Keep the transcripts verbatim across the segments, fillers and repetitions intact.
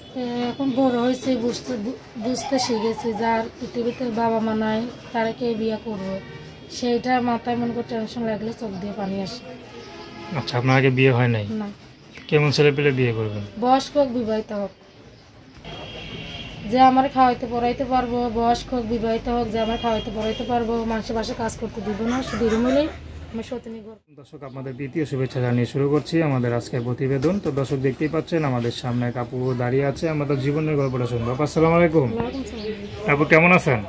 এখন বড় হয়েছে, বুঝতে বুঝতে শিখেছি যার পৃথিবীতে বাবা মা নাই তারা কে বিয়ে করবো, সেইটা মাথায় মনে করে টেনশন লাগলে চোখ দিয়ে পানি আসে। আচ্ছা, আপনার আগে বিয়ে হয় নাই? না। কেমন ছেলে পেলে বিয়ে করবেন? বয়স্ক হোক বিবাহিত হোক, যে আমার খাওয়াইতে পড়াইতে পারবো, বয়স্ক হোক বিবাহিত হোক, যে আমার খাওয়াইতে পড়াইতে পারবো, মানুষের বাসায় কাজ করতে দিব না, শুধু রুমেলেই আমি সত্যি করব। দর্শক, আপনাদের দ্বিতীয় শুভেচ্ছা জানিয়ে শুরু করছি আমাদের আজকের প্রতিবেদন। তো দর্শক, দেখতেই পাচ্ছেন আমাদের সামনে এক আপু দাঁড়িয়ে আছে, আমাদের জীবনের গল্পটা শুনবো। আপু আসসালামু আলাইকুম। আপু কেমন আছেন?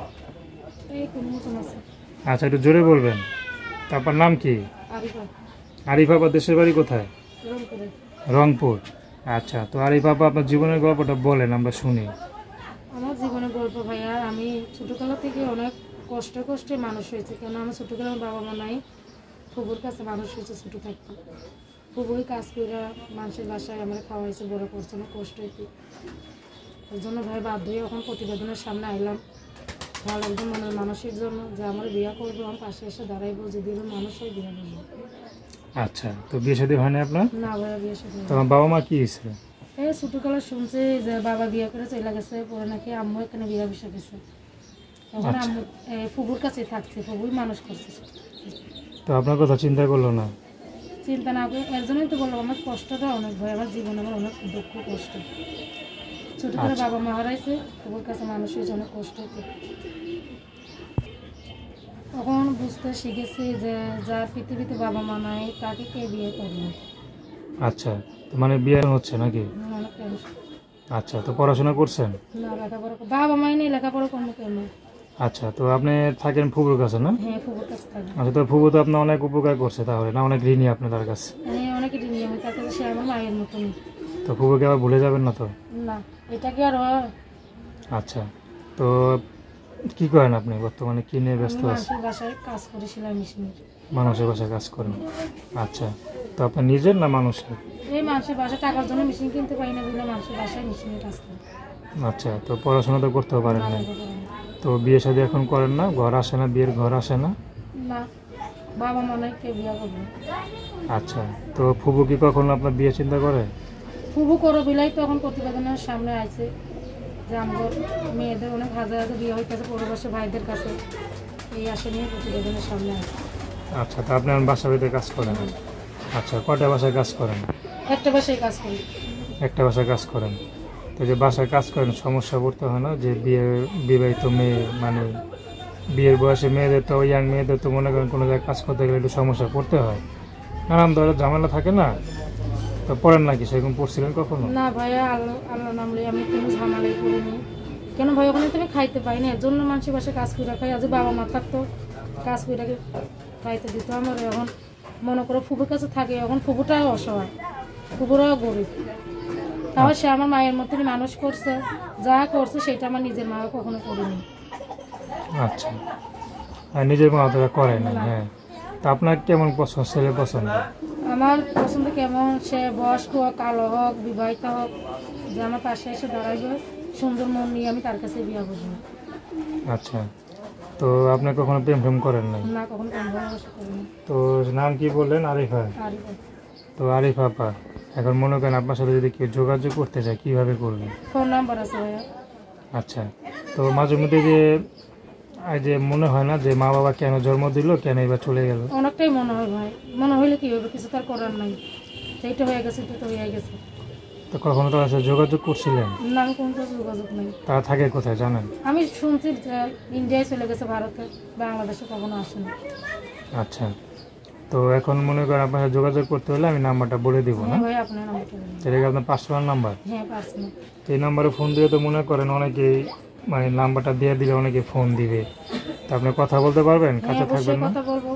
আচ্ছা, একটু জোরে বলবেন। তারপর নাম কি? আরিফা। আপা দেশের বাড়ি কোথায়? রংপুর। আচ্ছা, তো আরিফা আপা আপনার জীবনের গল্পটা বলেন, আমরা শুনি। আমার জীবনের গল্প ভাইয়া, আমি ছোটোবেলা থেকে অনেক কষ্ট কষ্টে মানুষ হয়েছে। কেন আমার ছোটোবেলা বাবা মা নাই, ফুবুর কাছে মানুষ হয়েছে ছোটো থাকতে। ফুবুই কাজ করে মানুষের বাসায় আমরা খাওয়াইছে, বড় করছে, অনেক কষ্ট হইতে। ওই জন্য ভাই বাধ্য হয়ে এখন প্রতিবেদনের সামনে আইলাম ভালো একজন মনের মানুষের জন্য, যে আমার বিয়ে করবো, আমার পাশে এসে দাঁড়াইবো, যদি মানুষ হয় বিয়ে করবো। আচ্ছা, তো বিয়ে শাদী হয় না আপনার? না ভাইয়া, বিয়ে শাদী। তোমার বাবা মা কি হয়েছে? এই ছোটোবেলা শুনছি যে বাবা বিয়ে করে চলে গেছে, পরে নাকি আম্মু এখানে বিয়ে বসে গেছে। এখন আম্মু ফুবুর কাছে থাকছে, ফুবুই মানুষ করছে। তো আপনার কথা চিন্তা করলো না? চিন্তা না করে এর জন্যই তো বললাম, আমার কষ্টটা অনেক ভয়, আমার জীবনে আমার অনেক দুঃখ কষ্ট। ছোটো করে বাবা মা হারাইছে, ফুবুর কাছে মানুষ হয়েছে, অনেক কষ্ট হতো। তখন বুঝতে শিখেছি যে যার পৃথিবীতে বাবা মা নাই তাকে কে বিয়ে করবে। আচ্ছা, মানে বিয়ে হচ্ছে নাকি? অনেক টেনশন। আচ্ছা, তো পড়াশোনা করছেন? না, লেখাপড়া বাবা মাই নেই, লেখাপড়া করবো কেন? আচ্ছা, তো আপনি থাকেন ফুবুর কাছে না? হ্যাঁ, ফুবুর কাছে থাকি। আচ্ছা, তো ফুবু তো আপনার অনেক উপকার করছে তাহলে না? অনেক ঋণী আপনি তার কাছে? হ্যাঁ, অনেক ঋণী আমি তার কাছে, সে আমার মায়ের মতন। তো ফুবুকে আবার ভুলে যাবেন না তো? না, এটা কি আর হয়? আচ্ছা, তো কি করেন আপনি বর্তমানে, কি নিয়ে ব্যস্ত আছেন? মানুষের বাসায় কাজ করি, সেলাই মেশিনের। মানুষের বাসায় কাজ করেন? আচ্ছা, তো আপনার নিজের না মানুষের? এই মানুষের বাসায় টাকার জন্য মেশিন কিনতে পারি না বলে মানুষের বাসায় মেশিনের কাজ করি। আচ্ছা, তো পড়াশোনা তো করতেও পারেন না, তো বিয়ে শাদী এখন করেন না? ঘর আসে না, বিয়ের ঘর আসে না? না, বাবা মনে হয় কে বিয়ে করবে। আচ্ছা, তো ফুবু কি কখনো আপনার বিয়ে চিন্তা করে? ফুবু করো বিলাই তো এখন প্রতিবেদনের সামনে আছে যে আমার মেয়েদের অনেক হাজার হাজার বিয়ে হইতেছে পরবাসী ভাইদের কাছে, এই আশা নিয়ে প্রতিবেদনের সামনে আছে। আচ্ছা, তো আপনি বাসা বাড়িতে কাজ করেন? আচ্ছা, কয়টা বাসায় কাজ করেন? একটা বাসায় কাজ করি। একটা বাসায় কাজ করেন, তো যে বাসায় কাজ করেন সমস্যা পড়তে হয় না? যে বিয়ে বিবাহিত মেয়ে, মানে বিয়ের বয়সে মেয়েদের তো, ইয়াং মেয়েদের তো মনে করেন কোনো জায়গায় কাজ করতে গেলে একটু সমস্যা পড়তে হয়, নানান ধরনের ঝামেলা থাকে না? তো পড়েন নাকি, সেরকম পড়ছিলেন কখনো? না ভাইয়া, আল্লাহ আল্লাহ নামলে আমি কোনো ঝামেলাই করিনি। কেন ভাই, ওখানে তুমি খাইতে পাই না, এর জন্য মানুষের বাসায় কাজ করে খাই। আজ বাবা মা থাকতো, কাজ করে খাইতে দিত আমার। এখন মনে করো ফুবুর কাছে থাকে, এখন ফুবুটাও অসহায়, ফুবুরাও গরিব, তাও সে আমার মায়ের মতনই মানুষ করছে। যা করছে সেটা আমার নিজের মা কখনো করিনি। আচ্ছা, আর নিজের মা তো করে না? হ্যাঁ, তা আপনার কেমন পছন্দ, ছেলে পছন্দ? আমার পছন্দ কেমন, সে বয়স্ক হোক, কালো হোক, বিবাহিত হোক, যে আমার পাশে এসে দাঁড়াইবে, সুন্দর মন নিয়ে আমি তার কাছে বিয়ে করবো। আচ্ছা, তো আপনি কখনো প্রেম প্রেম করেন নাই? না, কখনো প্রেম ভালোবাসা করিনি। তো নাম কি বললেন? আরিফা। আরিফা। তো আরিফা আপা, এখন মনে করেন আপনার সাথে যদি কেউ যোগাযোগ করতে চায় কীভাবে করবে? ফোন নাম্বার আছে ভাইয়া। আচ্ছা, তো মাঝে মধ্যে যে এই যে মনে হয় না যে মা বাবা কেন জন্ম দিল, কেন এবার চলে গেল? অনেকটাই মনে হয় ভাই, মনে হইলে কি হবে, কিছু তার করার নাই, সেইটা হয়ে গেছে, তো হয়ে গেছে। তো কখনো তার সাথে যোগাযোগ করছিলেন? না, আমি কোনো যোগাযোগ নেই। তারা থাকে কোথায় জানেন? আমি শুনছি যে ইন্ডিয়ায় চলে গেছে, ভারতে, বাংলাদেশে কখনো আসেনি। আচ্ছা, তো এখন মনে করেন আপনার সাথে যোগাযোগ করতে হলে আমি নাম্বারটা বলে দিব না? হ্যাঁ ভাই, আপনার নাম্বারটা বলুন। এটা কি আপনার পার্সোনাল নাম্বার? হ্যাঁ, পার্সোনাল। এই নাম্বারে ফোন দিয়ে তো মনে করেন অনেকেই, মানে নাম্বারটা দিয়ে দিলে অনেকে ফোন দিবে, তা আপনি কথা বলতে পারবেন? কাছে থাকবেন না? কথা বলবো।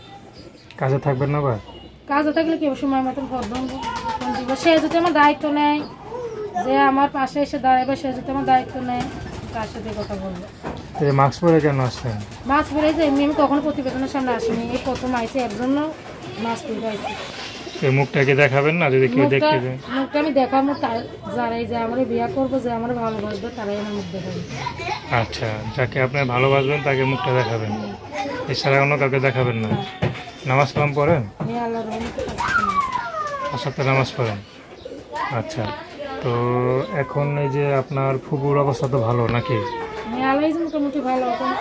কাছে থাকবেন না? বা কাজে থাকলে কি সময় মতন ফোন দিব, সে যদি আমার দায়িত্ব নেয়, যে আমার পাশে এসে দাঁড়াবে, সে যদি আমার দায়িত্ব নেয়, তার সাথে কথা বলবো। মাস্ক পরে কেন আসলেন? মাস্ক পরে যে এমনি আমি কখনো প্রতিবেদনের সামনে আসিনি, এই প্রথম আইসি, এর জন্য মাস্ক পরে আইসি। এই মুখটাকে দেখাবেন না যদি কেউ দেখতে যায়? মুখটা আমি দেখাবো, যারাই যে আমার বিয়ে করবো, যে আমার ভালোবাসবে, তারাই আমার মুখ দেখাবে। আচ্ছা, যাকে আপনি ভালোবাসবেন তাকে মুখটা দেখাবেন, এছাড়া অন্য কাউকে দেখাবেন না? নামাজ কালাম পড়েন? হ্যাঁ, আল্লাহর রহমতে আসতে নামাজ পড়েন? আচ্ছা, তো এখন এই যে আপনার ফুপুর অবস্থা তো ভালো নাকি? হ্যাঁ আলাই যে মোটামুটি ভালো এখন।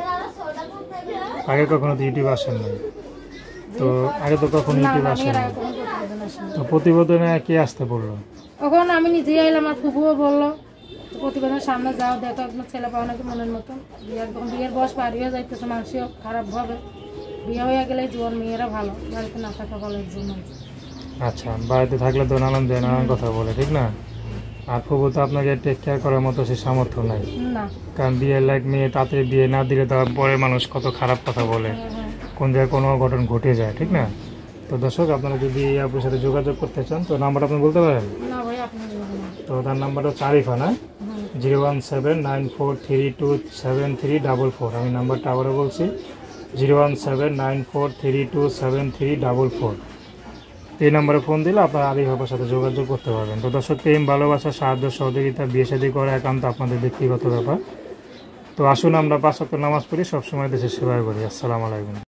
আগে কখনো তো ইউটিউব আসেন নাই, তো আগে তো কখনো না ইউটিউব না আসেন মেয়েরা নাই, কোনো প্রতিবেদন আসে না। তো প্রতিবেদনে কে আসতে বললো? তখন আমি নিজেই আইলাম, আমার ফুফুও বললো তো প্রতিবেদনের সামনে যাও, দেখো একদম ছেলে পাও নাকি মনের মতো। বিয়ের বিয়ের বয়স পার হয়ে যাইতেছে, মানুষও খারাপ ভাবে। বিয়ে হয়ে গেলে জোয়ান মেয়েরা ভালো, বাড়িতে না থাকা ভালো একজন মানুষ। আচ্ছা, বাড়িতে থাকলে তো নানান দেয় নানান কথা বলে, ঠিক না? আর ফুপু তো আপনাকে টেক কেয়ার করার মতো সে সামর্থ্য নাই, না। কারণ বিয়ের লাইক মেয়ে তাতে বিয়ে না দিলে তারপরে মানুষ কত খারাপ কথা বলে, হ্যাঁ, হ্যাঁ। কোন জায়গায় কোনো অঘটন ঘটে যায়, ঠিক না? তো দর্শক, আপনারা যদি এই আপুর সাথে যোগাযোগ করতে চান তো নাম্বারটা আপনি বলতে পারেন? না ভাই আপনি বলবেন না। তো তার নাম্বারটা হচ্ছে আরিফা না, হুম। Zero one seven nine four three two seven three double four. আমি নাম্বারটা আবারও বলছি, zero one seven nine four three two seven three double four. এই নাম্বারে ফোন দিলে আপনারা আরিফ আপার সাথে যোগাযোগ করতে পারবেন। তো দর্শক, প্রেম, ভালোবাসা, সাহায্য, সহযোগিতা, বিয়ে শাদী করা একান্ত আপনাদের ব্যক্তিগত ব্যাপার। তো আসুন আমরা পাঁচ ওয়াক্ত নামাজ পড়ি, সবসময় দেশের সেবা করি। আসসালামু আলাইকুম।